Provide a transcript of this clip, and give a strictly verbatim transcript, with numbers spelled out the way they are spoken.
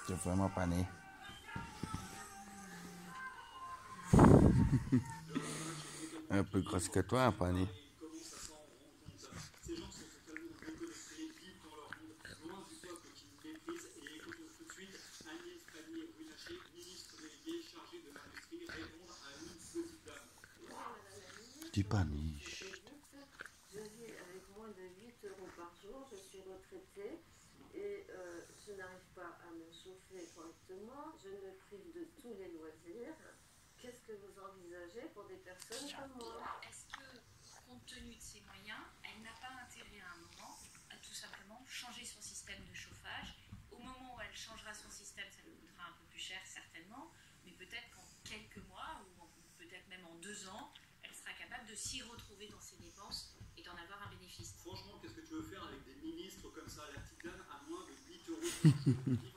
C'est vraiment pas né. Un peu grosse que toi, Pané. Dis pas niche. Je vis avec moins de huit euros par jour, je suis retraitée et euh, je n'arrive pas à me chauffer correctement, je me prive de tous les loisirs. Qu'est-ce que vous envisagez pour des personnes comme moi? Est-ce que, compte tenu de ses moyens, elle n'a pas intérêt à un moment à tout simplement changer son système de chauffage? Au moment où elle changera son système, ça lui coûtera un peu plus cher certainement, mais peut-être qu'en quelques mois ou peut-être même en deux ans, elle sera capable de s'y retrouver dans ses dépenses et d'en avoir un bénéfice. Franchement, qu'est-ce que tu veux faire avec des ministres comme ça, la petite dame à moins de huit euros par jour?